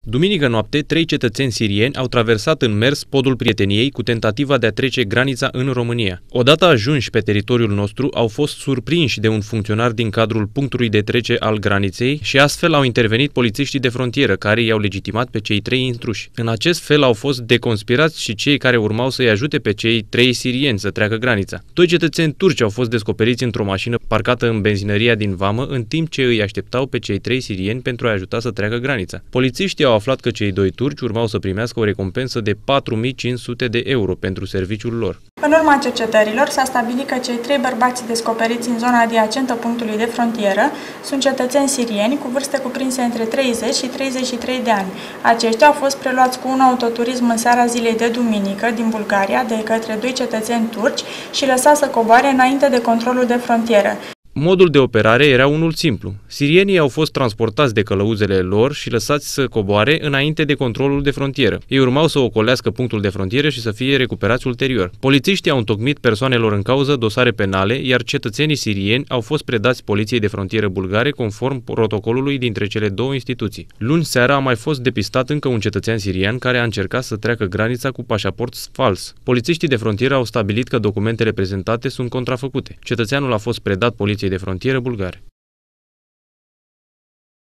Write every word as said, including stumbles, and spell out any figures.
Duminică noapte, trei cetățeni sirieni au traversat în mers podul prieteniei cu tentativa de a trece granița în România. Odată ajunși pe teritoriul nostru, au fost surprinși de un funcționar din cadrul punctului de trecere al graniței și astfel au intervenit polițiștii de frontieră, care i-au legitimat pe cei trei intruși. În acest fel au fost deconspirați și cei care urmau să-i ajute pe cei trei sirieni să treacă granița. Doi cetățeni turci au fost descoperiți într-o mașină parcată în benzinăria din vamă, în timp ce îi așteptau pe cei trei sirieni pentru a ajuta să treacă granița. Polițiștii au aflat că cei doi turci urmau să primească o recompensă de patru mii cinci sute de euro pentru serviciul lor. În urma cercetărilor s-a stabilit că cei trei bărbați descoperiți în zona adiacentă punctului de frontieră sunt cetățeni sirieni cu vârste cuprinse între treizeci și treizeci și trei de ani. Aceștia au fost preluați cu un autoturism în seara zilei de duminică din Bulgaria de către doi cetățeni turci și lăsați să coboare înainte de controlul de frontieră. Modul de operare era unul simplu. Sirienii au fost transportați de călăuzele lor și lăsați să coboare înainte de controlul de frontieră. Ei urmau să ocolească punctul de frontieră și să fie recuperați ulterior. Polițiștii au întocmit persoanelor în cauză dosare penale, iar cetățenii sirieni au fost predați poliției de frontieră bulgare conform protocolului dintre cele două instituții. Luni seara a mai fost depistat încă un cetățean sirian care a încercat să treacă granița cu pașaport fals. Polițiștii de frontieră au stabilit că documentele prezentate sunt contrafăcute. Cetățeanul a fost predat poliției de frontieră bulgare.